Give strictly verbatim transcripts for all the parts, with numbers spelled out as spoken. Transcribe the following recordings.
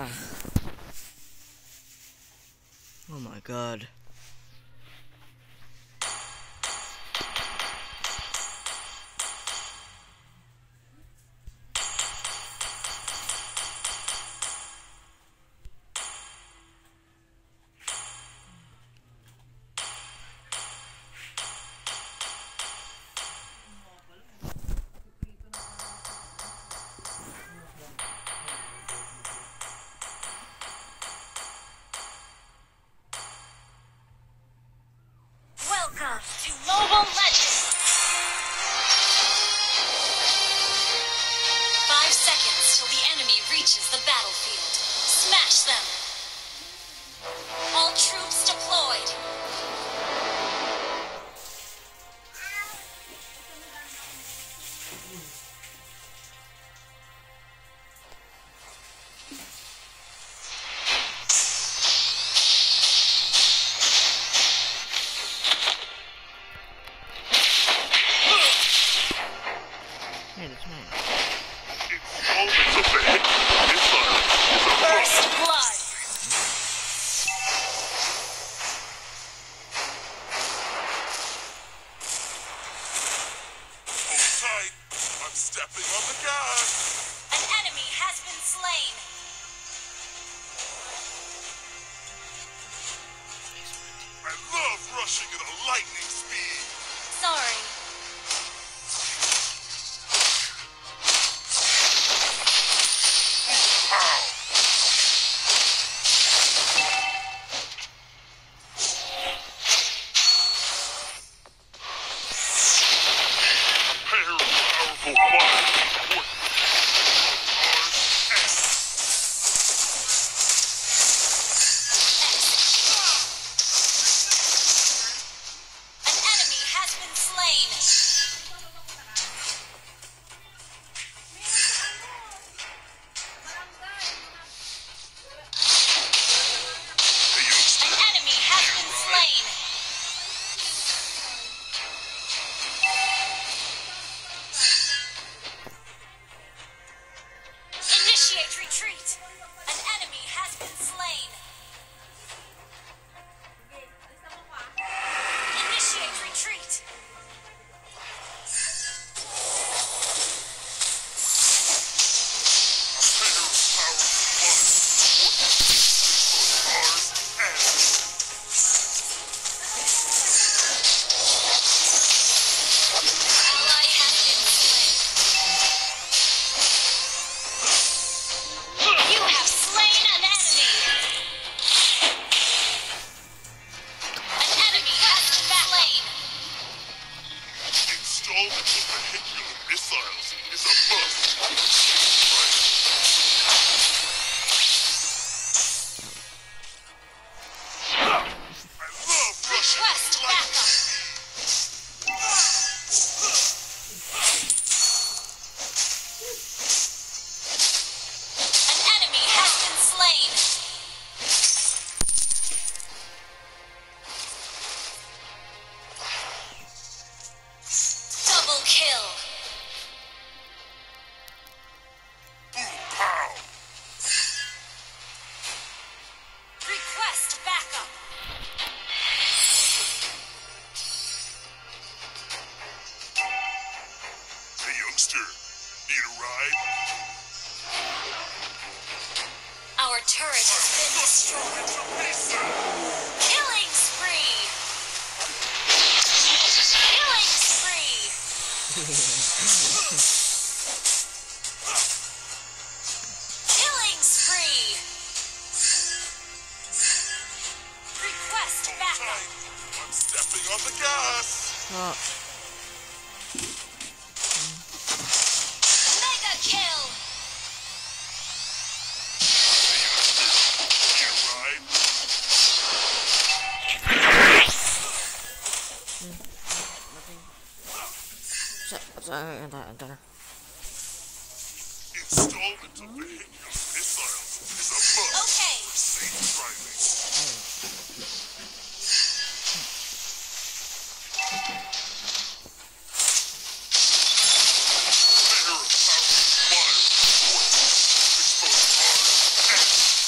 Ah. Oh my god. Welcome to Mobile Legends! Five seconds till the enemy reaches the battlefield. Smash them! All troops deployed! Hey, that's mine. First blood! Hold tight. I'm stepping on the gas. An enemy has been slain! I love rushing at a lightning speed. Sorry. Pow! A pair of powerful fires support me. Stars An enemy has been slain! Hey, youngster. An enemy has been slain! Initiate retreat! An enemy has been slain! Initiate retreat! A pair of powerful fires support me. Stars and Ally has been slain. You have slain an enemy! An enemy has been slain! installment of vehicular missiles is a must. Right. I love rushing Request at lightning backup! An enemy has been slain! Double kill! Boom, pow! Request backup! Hey, youngster, need a ride? Our turret has been destroyed. It's a pizza! Killing spree! Killing spree! Killing spree! Request backup! Tight. I'm stepping on the gas. Oh, Mega kill! Hey, youngster, need a ride? so, so, enter, enter. Installment of vehicular missiles is a must. Okay. For safe driving. Pair of powerful fires support me. Exposed cars and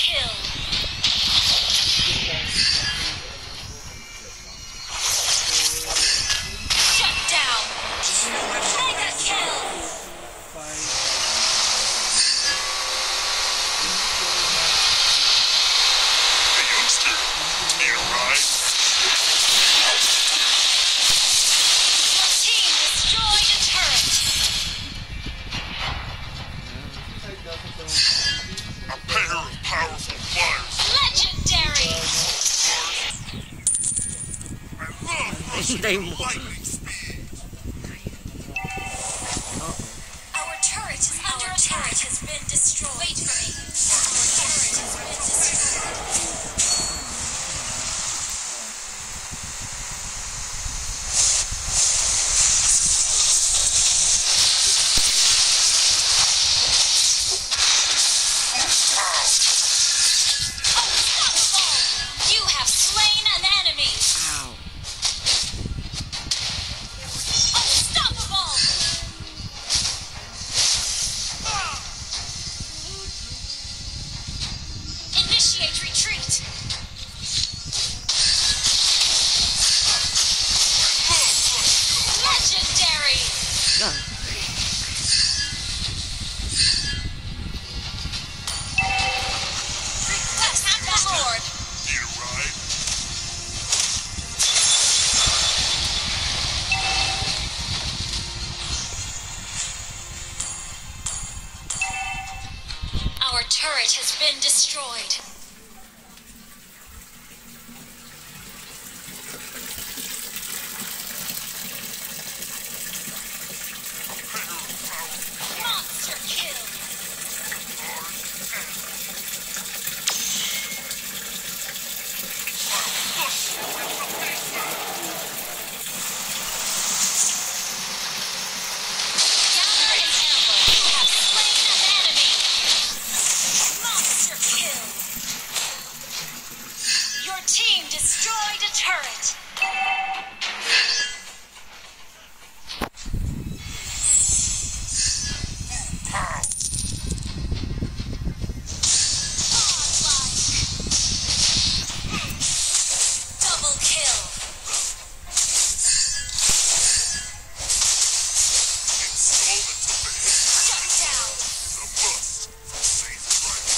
kill. Shut down. Mega kill. Hey, youngster, need a ride? Your team destroyed a turret. A pair of powerful flyers. Legendary. I love rushing They at won't. lightning speed. Our turret is under Our attack. turret has been destroyed. Wait for me. Our turret has been destroyed. Unstoppable! You have slain an enemy. Ow. Unstoppable! Initiate retreat. Legendary. God. Request the Lord. Need a ride? Our turret has been destroyed. A pair of powerful Monster kill. flyers and Gather in ambush. You have slain an enemy. Monster kill. Your team destroyed a turret. pow. Double kill. Installments of the hit Shut down. is a must. Safe driving.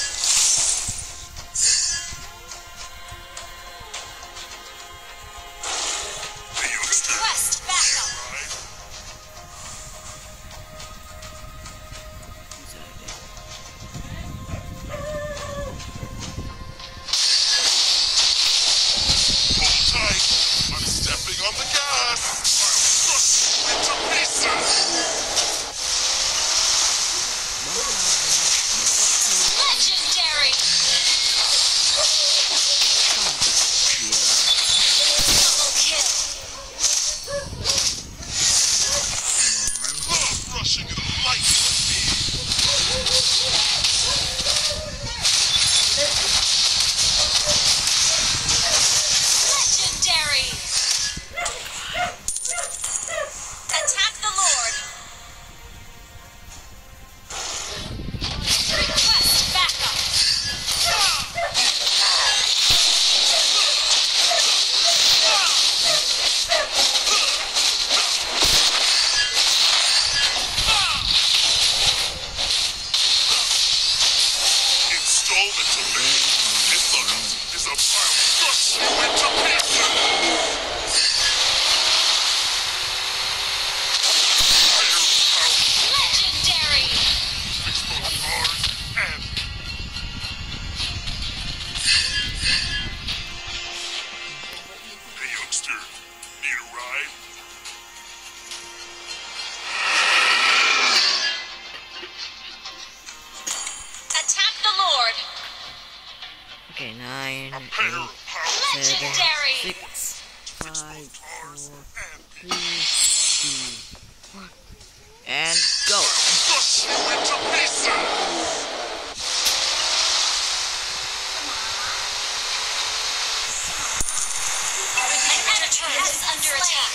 Hey, youngster, Request backup. ride? Hold tight. I'm stepping on the gas. I'll crush you into pieces. Legendary. Double kill. I love rushing at lightning speed. Legendary. Attack the Lord. Request backup. Installments of the hit is a I'll crush you into pieces. Pair of powerful Legendary. fix both cars and hey, youngster, need a ride? Attack the Lord. Okay, nine, A pair eight, of powerful seven, Legendary. six, fix five, both cars four, and three, two, one, and go. crush you into pieces. An enemy turret is under attack.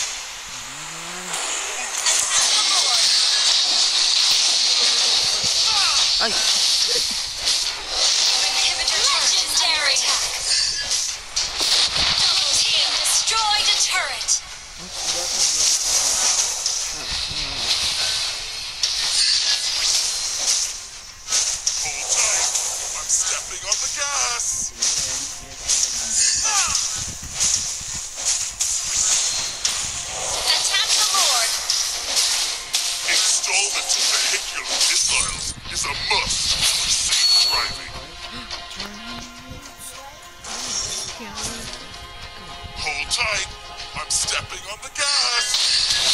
Attack the Lord. Ay. on the gas. Attack the Lord. Installment of vehicular missiles is a must for safe driving. Hold tight. I'm stepping on the gas.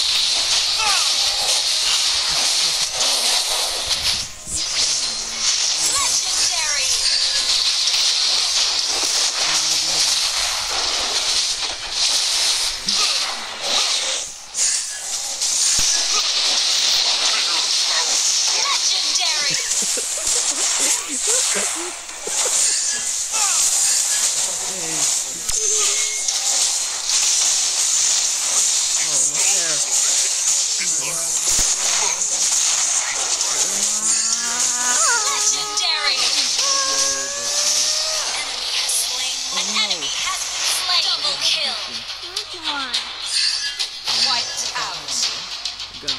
Legendary. Legendary. Legendary. Enemy has slain. An enemy has been slain. Double kill. Wiped out. Gun.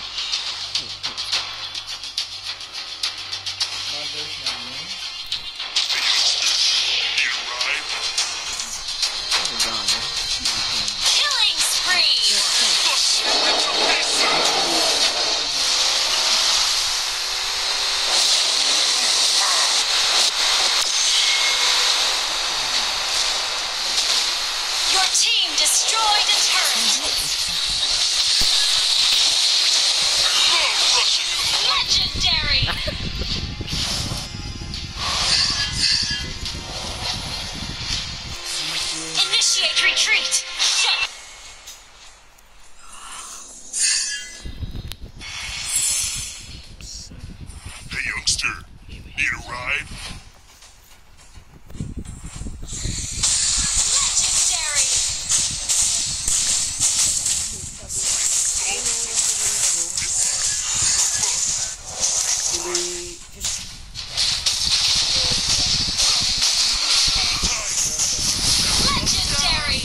Need a ride? Oh god. Killing spree. Crush you into pieces. Your team destroyed a turret. Love rushing into the light. Legendary. Initiate retreat. Shut. Hey youngster, need a ride? Legendary. Legendary.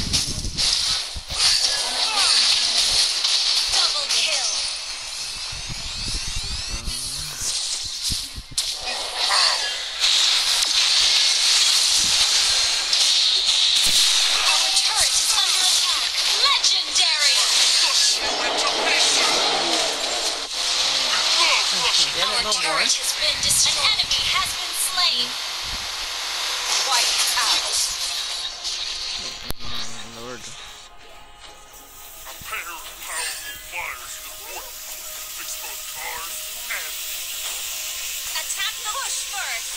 Double kill. Our turret is under attack. Legendary. Crush you into pieces. Love rushing Yeah, Our no more. turret has been destroyed. An enemy has been slain. Wiped out. Oh, Lord. a pair of powerful fires in the north. Fix both cars and Attack the bush first.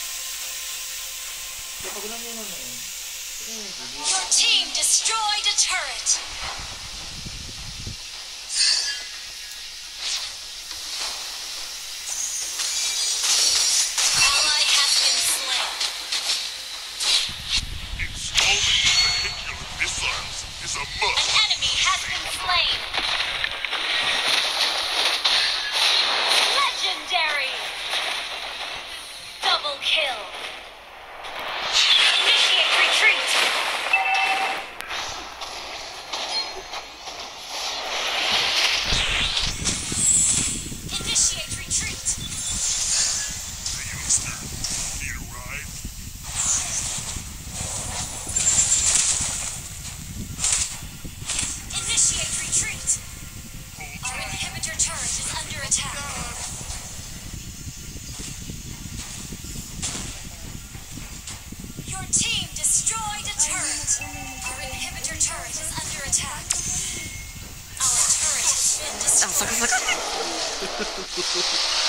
Your team destroyed a turret. Ally has been slain. installment of vehicular missiles is a An must. enemy has been slain. Legendary. Double kill. Initiate retreat. Initiate retreat. Hey youngster, need a ride? Initiate retreat. Hold Our tight. inhibitor turret is under attack. Your team destroyed a turret. Our inhibitor turret is under attack. Our turret has been Ah, destroyed. saka, saka.